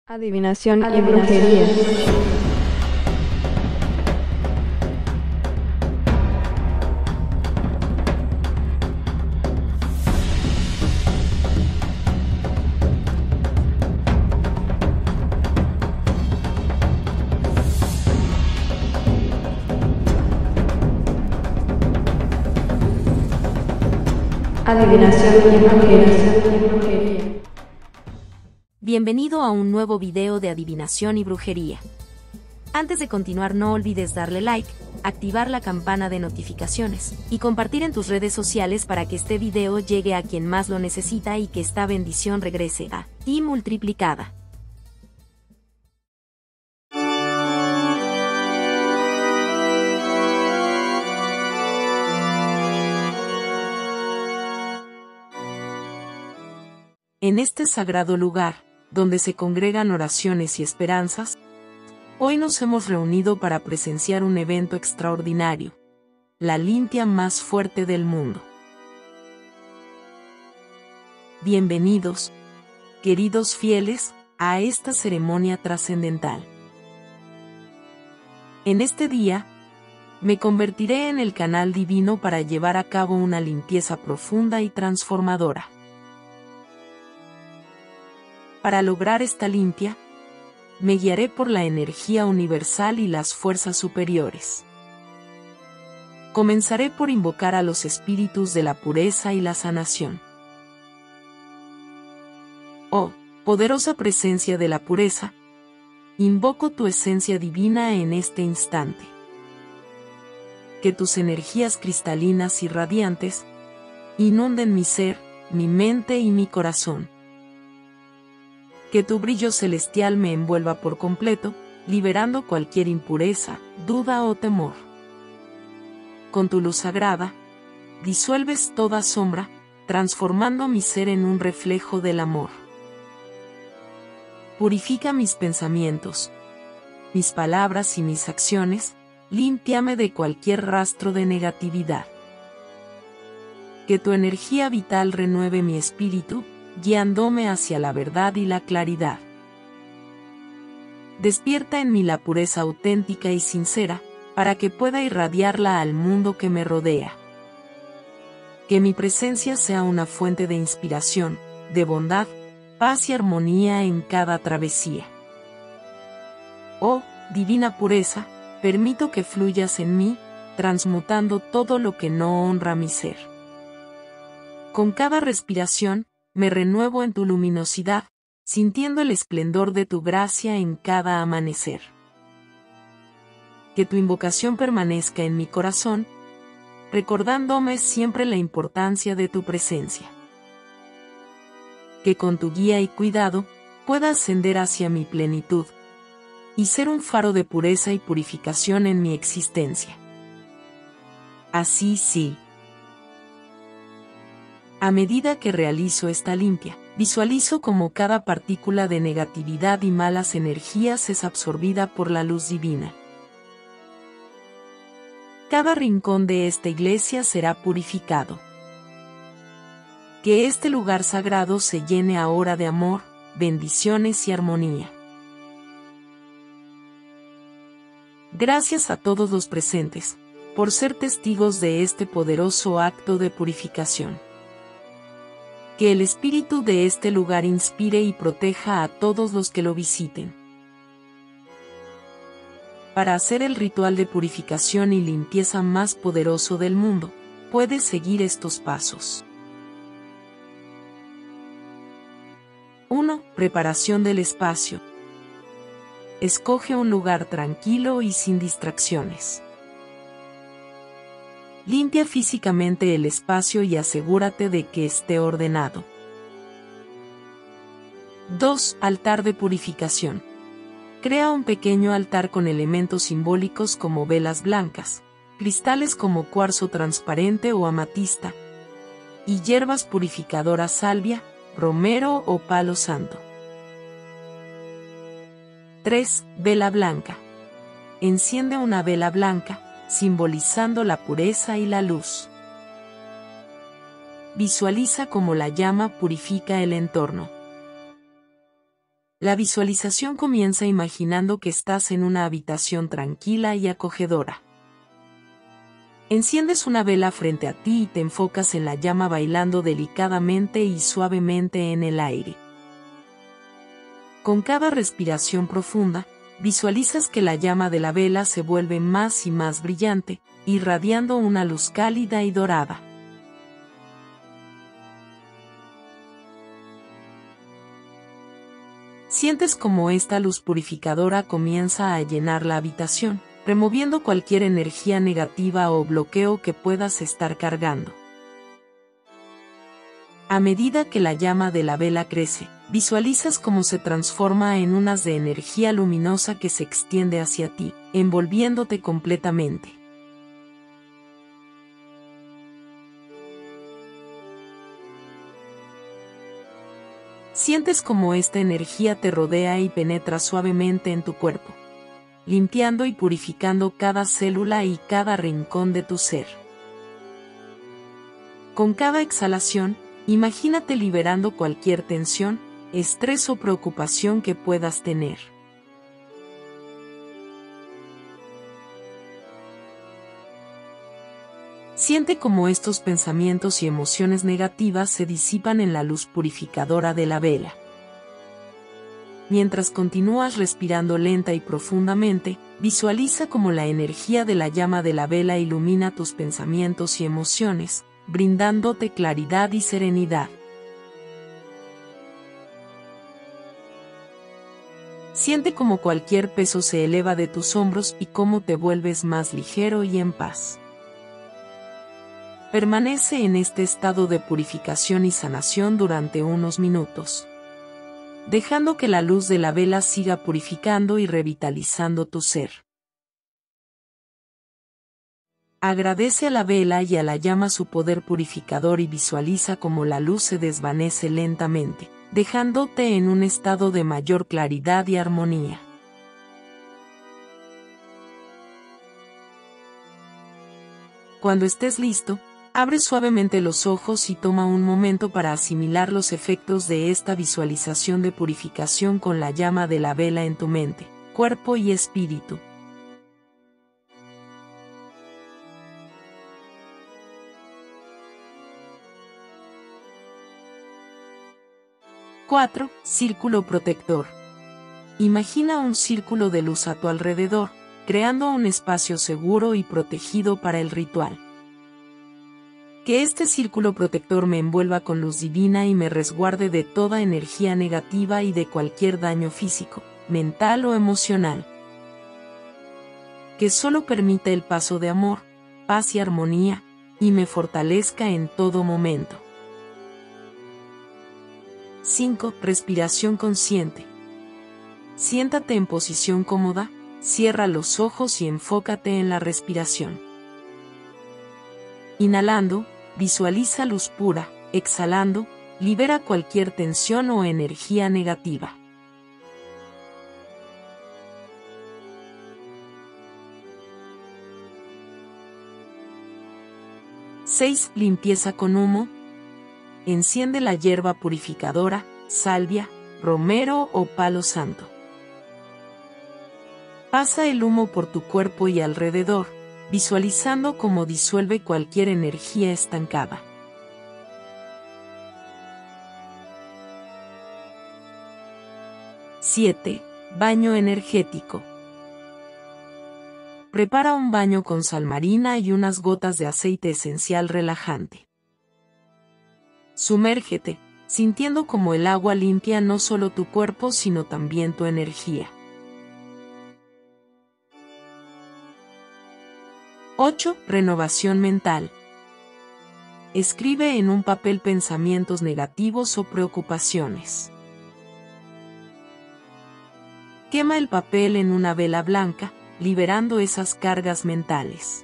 Adivinación y brujería. Adivinación y brujería. Bienvenido a un nuevo video de adivinación y brujería. Antes de continuar, no olvides darle like, activar la campana de notificaciones y compartir en tus redes sociales para que este video llegue a quien más lo necesita y que esta bendición regrese a ti multiplicada. En este sagrado lugar, donde se congregan oraciones y esperanzas, hoy nos hemos reunido para presenciar un evento extraordinario, la limpia más fuerte del mundo. Bienvenidos, queridos fieles, a esta ceremonia trascendental. En este día, me convertiré en el canal divino para llevar a cabo una limpieza profunda y transformadora. Para lograr esta limpia, me guiaré por la energía universal y las fuerzas superiores. Comenzaré por invocar a los espíritus de la pureza y la sanación. Oh, poderosa presencia de la pureza, invoco tu esencia divina en este instante. Que tus energías cristalinas y radiantes inunden mi ser, mi mente y mi corazón. Que tu brillo celestial me envuelva por completo, liberando cualquier impureza, duda o temor. Con tu luz sagrada, disuelves toda sombra, transformando mi ser en un reflejo del amor. Purifica mis pensamientos, mis palabras y mis acciones, límpiame de cualquier rastro de negatividad. Que tu energía vital renueve mi espíritu, guiándome hacia la verdad y la claridad. Despierta en mí la pureza auténtica y sincera, para que pueda irradiarla al mundo que me rodea. Que mi presencia sea una fuente de inspiración, de bondad, paz y armonía en cada travesía. Oh, divina pureza, permito que fluyas en mí, transmutando todo lo que no honra mi ser. Con cada respiración, me renuevo en tu luminosidad, sintiendo el esplendor de tu gracia en cada amanecer. Que tu invocación permanezca en mi corazón, recordándome siempre la importancia de tu presencia. Que con tu guía y cuidado, pueda ascender hacia mi plenitud, y ser un faro de pureza y purificación en mi existencia. Así sí. A medida que realizo esta limpia, visualizo cómo cada partícula de negatividad y malas energías es absorbida por la luz divina. Cada rincón de esta iglesia será purificado. Que este lugar sagrado se llene ahora de amor, bendiciones y armonía. Gracias a todos los presentes, por ser testigos de este poderoso acto de purificación. Que el espíritu de este lugar inspire y proteja a todos los que lo visiten. Para hacer el ritual de purificación y limpieza más poderoso del mundo, puedes seguir estos pasos. 1. Preparación del espacio. Escoge un lugar tranquilo y sin distracciones. Limpia físicamente el espacio y asegúrate de que esté ordenado. 2. Altar de purificación. Crea un pequeño altar con elementos simbólicos como velas blancas, cristales como cuarzo transparente o amatista, y hierbas purificadoras salvia, romero o palo santo. 3. Vela blanca. Enciende una vela blanca, simbolizando la pureza y la luz. Visualiza cómo la llama purifica el entorno. La visualización comienza imaginando que estás en una habitación tranquila y acogedora. Enciendes una vela frente a ti y te enfocas en la llama bailando delicadamente y suavemente en el aire. Con cada respiración profunda, visualizas que la llama de la vela se vuelve más y más brillante, irradiando una luz cálida y dorada. Sientes como esta luz purificadora comienza a llenar la habitación, removiendo cualquier energía negativa o bloqueo que puedas estar cargando. A medida que la llama de la vela crece, visualizas cómo se transforma en un haz de energía luminosa que se extiende hacia ti, envolviéndote completamente. Sientes como esta energía te rodea y penetra suavemente en tu cuerpo, limpiando y purificando cada célula y cada rincón de tu ser. Con cada exhalación, imagínate liberando cualquier tensión, estrés o preocupación que puedas tener. Siente cómo estos pensamientos y emociones negativas se disipan en la luz purificadora de la vela. Mientras continúas respirando lenta y profundamente, visualiza cómo la energía de la llama de la vela ilumina tus pensamientos y emociones, brindándote claridad y serenidad. Siente cómo cualquier peso se eleva de tus hombros y cómo te vuelves más ligero y en paz. Permanece en este estado de purificación y sanación durante unos minutos, dejando que la luz de la vela siga purificando y revitalizando tu ser. Agradece a la vela y a la llama su poder purificador y visualiza cómo la luz se desvanece lentamente, dejándote en un estado de mayor claridad y armonía. Cuando estés listo, abre suavemente los ojos y toma un momento para asimilar los efectos de esta visualización de purificación con la llama de la vela en tu mente, cuerpo y espíritu. ¡4! Círculo protector. Imagina un círculo de luz a tu alrededor, creando un espacio seguro y protegido para el ritual. Que este círculo protector me envuelva con luz divina y me resguarde de toda energía negativa y de cualquier daño físico, mental o emocional. Que solo permita el paso de amor, paz y armonía, y me fortalezca en todo momento. 5. Respiración consciente. Siéntate en posición cómoda, cierra los ojos y enfócate en la respiración. Inhalando, visualiza luz pura, exhalando, libera cualquier tensión o energía negativa. ¡6! Limpieza con humo. Enciende la hierba purificadora, salvia, romero o palo santo. Pasa el humo por tu cuerpo y alrededor, visualizando cómo disuelve cualquier energía estancada. ¡7! Baño energético. Prepara un baño con sal marina y unas gotas de aceite esencial relajante. Sumérgete, sintiendo cómo el agua limpia no solo tu cuerpo sino también tu energía. 8. Renovación mental. Escribe en un papel pensamientos negativos o preocupaciones. Quema el papel en una vela blanca, liberando esas cargas mentales.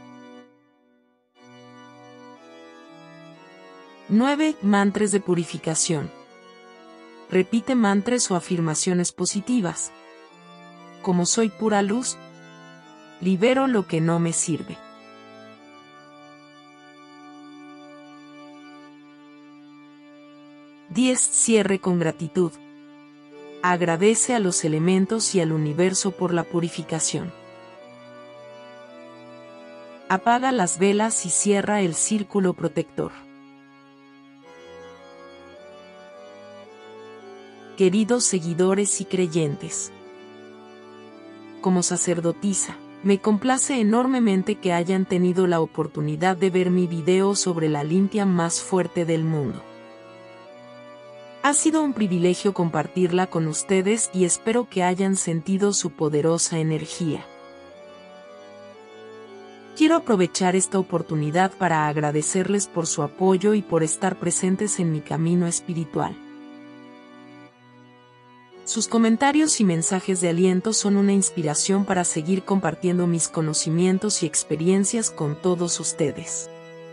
9. Mantras de purificación. Repite mantras o afirmaciones positivas. Como soy pura luz, libero lo que no me sirve. 10. Cierre con gratitud. Agradece a los elementos y al universo por la purificación. Apaga las velas y cierra el círculo protector. Queridos seguidores y creyentes, como sacerdotisa, me complace enormemente que hayan tenido la oportunidad de ver mi video sobre la limpia más fuerte del mundo. Ha sido un privilegio compartirla con ustedes y espero que hayan sentido su poderosa energía. Quiero aprovechar esta oportunidad para agradecerles por su apoyo y por estar presentes en mi camino espiritual. Sus comentarios y mensajes de aliento son una inspiración para seguir compartiendo mis conocimientos y experiencias con todos ustedes.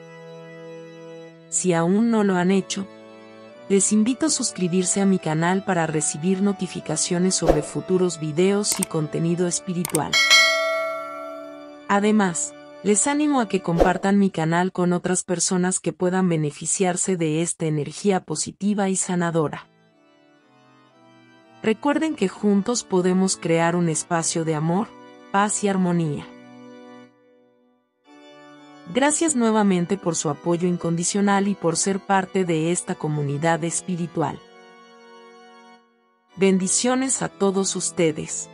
Si aún no lo han hecho, les invito a suscribirse a mi canal para recibir notificaciones sobre futuros videos y contenido espiritual. Además, les animo a que compartan mi canal con otras personas que puedan beneficiarse de esta energía positiva y sanadora. Recuerden que juntos podemos crear un espacio de amor, paz y armonía. Gracias nuevamente por su apoyo incondicional y por ser parte de esta comunidad espiritual. Bendiciones a todos ustedes.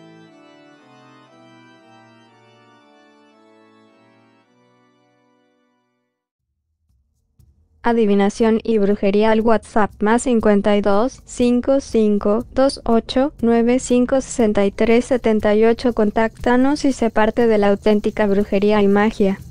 Adivinación y brujería al WhatsApp +52 55 28 95 63 78. Contáctanos y sé parte de la auténtica brujería y magia.